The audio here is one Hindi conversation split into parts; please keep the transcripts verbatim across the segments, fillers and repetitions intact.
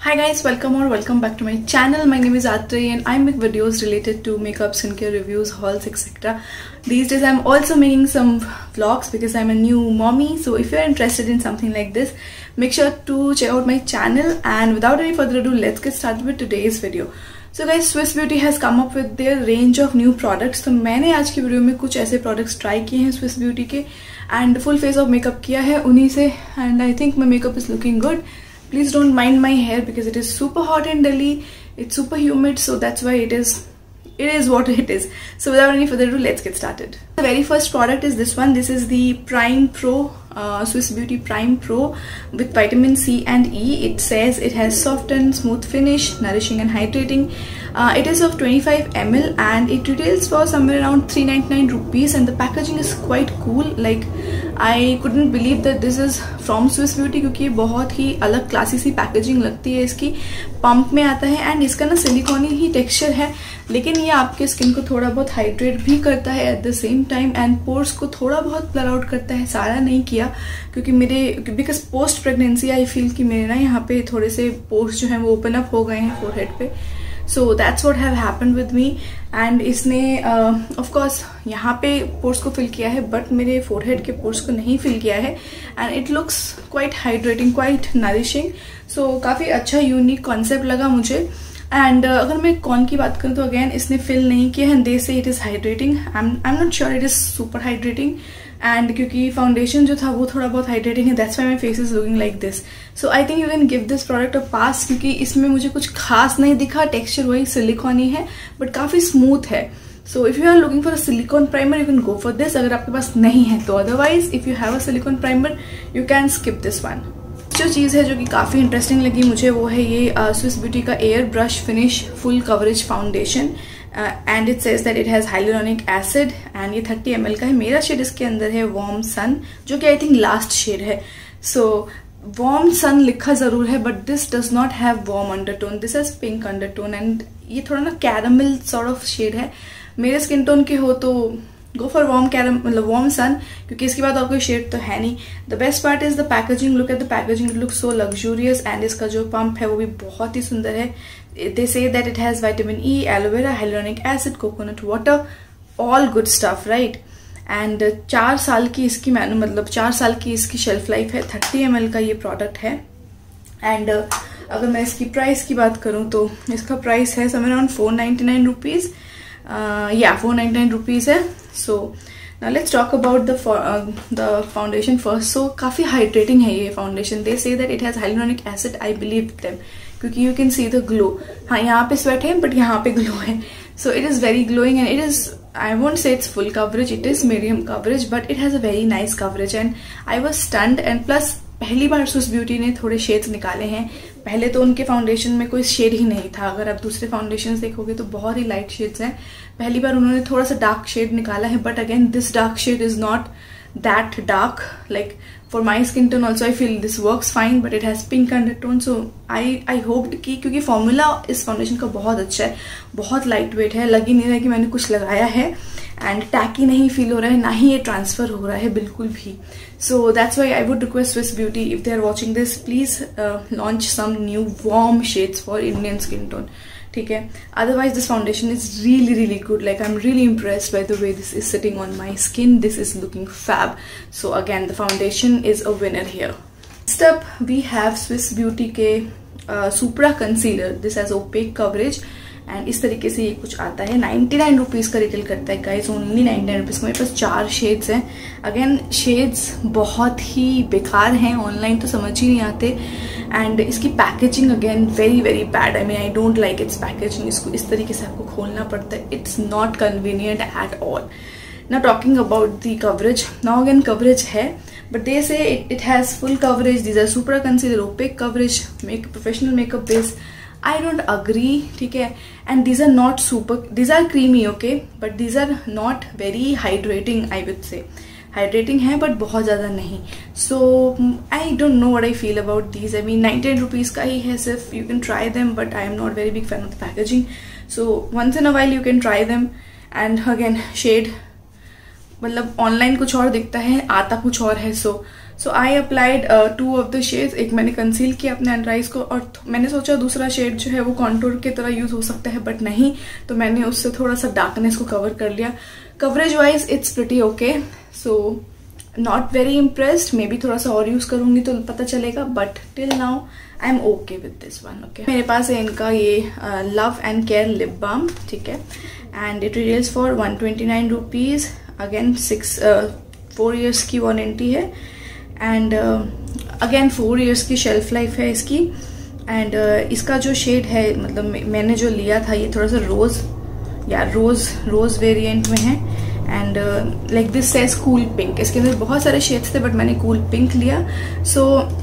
Hi guys, welcome or welcome back to my channel. My name is Atri and I make videos related to makeup, skincare reviews, hauls, et cetera. These days I'm also making some vlogs because I'm a new mommy. So if you're interested in something like this, make sure to check out my channel. And without any further ado, let's get started with today's video. So guys, Swiss Beauty has come up with their range of new products. तो मैंने आज की वीडियो में कुछ ऐसे products try किए हैं Swiss Beauty के and full face of makeup किया है उन्हीं से and I think my makeup is looking good. Please don't mind my hair because it is super hot in Delhi. It's super humid, so that's why it is it is what it is. So without any further ado, let's get started. The very first product is this one. This is the Prime Pro uh, Swiss Beauty Prime Pro with vitamin C and E. It says it has soft and smooth finish, nourishing and hydrating. Uh, it is of twenty-five milliliters and it retails for somewhere around three ninety-nine rupees, and the packaging is quite cool. Like I couldn't believe that this is from Swiss Beauty क्योंकि ये बहुत ही अलग क्लासी सी पैकेजिंग लगती है इसकी. पंप में आता है एंड इसका ना सिलिकॉनी ही टेक्सचर है, लेकिन ये आपके स्किन को थोड़ा बहुत हाइड्रेट भी करता है at the same time and pores को थोड़ा बहुत ब्लर आउट करता है. सारा नहीं किया क्योंकि मेरे because post pregnancy I feel कि मेरे ना यहाँ पे थोड़े से पोर्स जो हैं वो ओपन अप हो गए हैं फोरहेड पे. So that's what have happened with me and इसने ऑफ कोर्स यहाँ पे पोर्स को फिल किया है बट मेरे फोरहेड के पोर्स को नहीं फिल किया है and it looks quite hydrating, quite nourishing. So काफ़ी अच्छा यूनिक कॉन्सेप्ट लगा मुझे. एंड uh, अगर मैं कॉन की बात करूँ तो अगेन इसने फिल नहीं किया है. They say it is hydrating. I am I am not sure it is super hydrating and क्योंकि फाउंडेशन जो था वो थोड़ा बहुत हाइड्रेटिंग है, that's why my face is looking like this. So I think you can give this product a pass क्योंकि इसमें मुझे कुछ खास नहीं दिखा. टेक्सचर वही सिलिकॉनी है बट काफ़ी स्मूथ है. So if you are looking for a silicone primer you can go for this अगर आपके पास नहीं है तो. Otherwise if you have a silicone primer you can skip this one. जो चीज़ है जो कि काफ़ी इंटरेस्टिंग लगी मुझे वो है ये स्विस ब्यूटी का air brush finish full coverage foundation and it says that it has hyaluronic acid and ये थर्टी एम एल का है. मेरा शेड इसके अंदर है वार्म सन जो कि आई थिंक लास्ट शेड है. सो वार्म सन लिखा ज़रूर है but this does not have warm undertone. This has pink undertone and ये थोड़ा ना कैरामल सॉर्ट ऑफ शेड है. मेरे स्किन टोन के हो तो गो फॉर वार्म कैरम मतलब वार्म सन क्योंकि इसके बाद और कोई शेड तो है नहीं. The best part is the packaging. Look at the packaging, it look so luxurious and इसका जो पंप है वो भी बहुत ही सुंदर है. They say that it has vitamin E, aloe vera, hyaluronic acid, coconut water, all good stuff right. And चार साल की इसकी मैनु मतलब चार साल की इसकी शेल्फ लाइफ है. थर्टी एम एल का ये प्रोडक्ट है. एंड uh, अगर मैं इसकी प्राइस की बात करूँ तो इसका प्राइस है somewhere around four ninety nine rupees. या फोर नाइन्टी नाइन रुपीज़ है. So now let's talk about the the foundation first. So काफ़ी हाइड्रेटिंग है ये foundation. They say that it has hyaluronic acid. I believe them क्योंकि you can see the glow. हाँ यहाँ पे स्वेट है बट यहाँ पे ग्लो है. So it is very glowing and it is I won't say it's full coverage, it is medium coverage but it has a very nice coverage and I was stunned. and plus पहली बार स्विस ब्यूटी ने थोड़े शेड्स निकाले हैं. पहले तो उनके फाउंडेशन में कोई शेड ही नहीं था. अगर आप दूसरे फाउंडेशन देखोगे तो बहुत ही लाइट शेड्स हैं. पहली बार उन्होंने थोड़ा सा डार्क शेड निकाला है but again this dark shade is not that dark. Like for my skin tone also I feel this works fine but it has pink undertone. So I I hoped कि क्योंकि फॉर्मूला इस फाउंडेशन का बहुत अच्छा है, बहुत लाइट वेट है, लग ही नहीं रहा है कि मैंने कुछ लगाया है एंड टैकी नहीं फील हो रहा है, ना ही ये ट्रांसफर हो रहा है बिल्कुल भी. So that's why I would request Swiss Beauty if they are watching this please launch some new warm shades for Indian skin tone. ठीक है. Otherwise this foundation is really really good. Like I am really impressed by the way this is sitting on my skin. This is looking fab. So again the foundation is a winner here. Next up we have Swiss Beauty के सुप्रा concealer. This has opaque coverage and इस तरीके से ये कुछ आता है. नाइन्टी नाइन रुपीज़ का रिटेल करता है guys, only ninety nine rupees का. मेरे पास चार शेड्स हैं. अगेन शेड्स बहुत ही बेकार हैं, ऑनलाइन तो समझ ही नहीं आते. एंड इसकी packaging again very very bad. I mean I don't like its packaging. इसको इस तरीके से आपको खोलना पड़ता है. It's not convenient at all. Now talking about the coverage. Now again coverage है but they say it it has full coverage. These are super concealer, opaque coverage, make professional makeup base. I don't agree. ठीक है. and these are not super, these are creamy okay but these are not very hydrating. I would say hydrating है but बहुत ज़्यादा नहीं. so I don't know what I feel about these. I mean ninety nine rupees का ही है सिर्फ. you can try them but I am not very big fan of the packaging. so once in a while you can try them. and again shade मतलब ऑनलाइन कुछ और दिखता है, आता कुछ और है. So so I applied two of the shades. एक मैंने कंसील किया अपने अंडर आइज को, और मैंने सोचा दूसरा शेड जो है वो कॉन्टूर की तरह यूज हो सकता है, बट नहीं, तो मैंने उससे थोड़ा सा डार्कनेस को कवर कर लिया. Coverage wise it's pretty okay, so not very impressed. Maybe थोड़ा सा और यूज करूंगी तो पता चलेगा, but till now I am okay with this one. Okay, मेरे पास है इनका ये love and care lip balm, ठीक है, and it retails for one twenty nine rupees. Again six four years की वारंटी है, एंड अगेन फोर ईयर्स की शेल्फ लाइफ है इसकी. एंड uh, इसका जो शेड है, मतलब मैंने जो लिया था ये थोड़ा सा रोज या रोज रोज वेरिएंट में है. And like this says cool pink. इसके अंदर बहुत सारे शेड्स थे बट मैंने कूल पिंक लिया. सो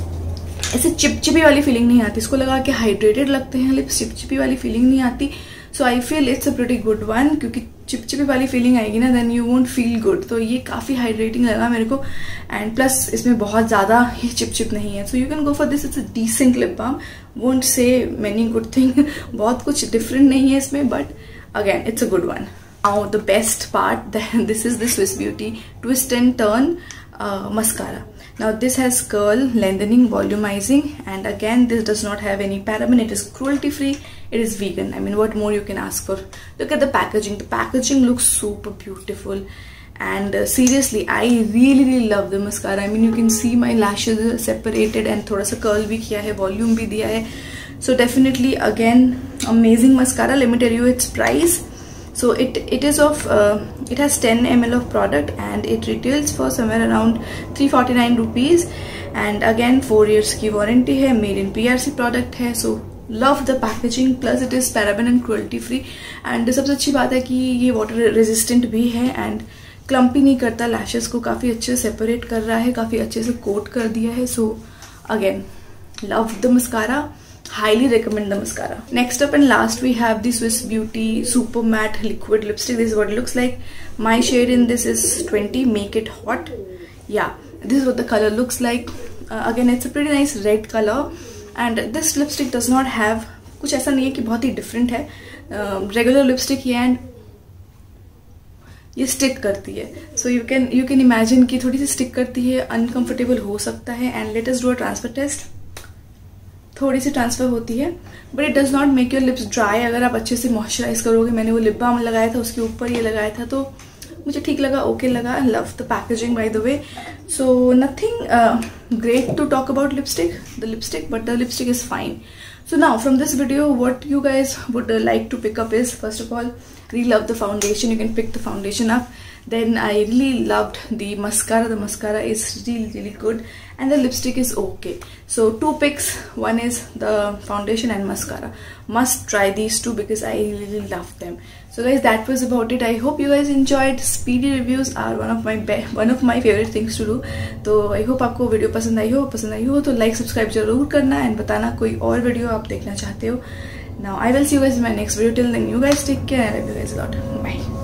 so, ऐसे चिपचिपी वाली फीलिंग नहीं आती. इसको लगा कि हाइड्रेटेड लगते हैं लिप्स, चिपचिपी वाली फीलिंग नहीं आती. So I feel it's a pretty good one, क्योंकि चिपचिपी वाली फीलिंग आएगी ना, then you won't feel good. तो ये काफी हाइड्रेटिंग लगा मेरे को, एंड प्लस इसमें बहुत ज्यादा ही चिपचिप नहीं है. So you can go for this. It's a decent lip balm, won't say many good thing. बहुत कुछ डिफरेंट नहीं है इसमें, but again it's a good one. Now the best part, this is the Swiss Beauty twist and turn mascara. Now this has curl, lengthening, volumizing, and again this does not have any paraben. It is cruelty free, it is vegan. I mean, what more you can ask for? Look at the packaging. The packaging looks super beautiful, and uh, seriously I really really love the mascara. I mean, you can see my lashes separated and thoda sa curl bhi kiya hai, volume bhi diya hai. So definitely again amazing mascara. Let me tell you its price. So it it is of uh, it has ten milliliters of product, and it retails for somewhere around three forty-nine rupees. And again four years की वारंटी है, made in P R C product है. So love the packaging, plus it is paraben and cruelty free. And सबसे अच्छी बात है कि ये water resistant भी है, and clumpy नहीं करता. lashes को काफी अच्छे से separate कर रहा है, काफी अच्छे से coat कर दिया है. So again love the mascara. Highly recommend the mascara. Next up and last we have the Swiss Beauty Super Matte Liquid Lipstick. This is what it looks like. My shade in this is twenty. Make it hot. Yeah, this is what the color looks like. Uh, again, it's a pretty nice red color, and this lipstick does not have कुछ ऐसा नहीं है कि बहुत ही different है. uh, regular lipstick ही, and ये स्टिक करती है. So you can you can imagine कि थोड़ी सी स्टिक करती है, अनकंफर्टेबल हो सकता है. And let us do a transfer test. थोड़ी सी ट्रांसफर होती है, but it does not make your lips dry अगर आप अच्छे से मॉइस्चराइज करोगे. मैंने वो लिप बाम लगाया था, उसके ऊपर ये लगाया था, तो मुझे ठीक लगा, ओके लगा. Love the packaging by the way. So nothing great to talk about lipstick the lipstick but the lipstick is fine. So now from this video, what you guys would uh, like to pick up is, first of all, really love the foundation. You can pick the foundation up. Then I really loved the mascara. The mascara is really really good, and the lipstick is okay. So two picks. One is the foundation and mascara. Must try these two because I really love them. So guys, that was about it. I hope you guys enjoyed. Speedy reviews are one of my one of my favorite things to do. तो I hope आपको वीडियो पसंद आई हो. पसंद आई हो तो लाइक सब्सक्राइब जरूर करना, एंड बताना कोई और वीडियो आप देखना चाहते हो. Now I will see you guys in my next video. Till then, you guys take care, and I love you guys a lot. Bye.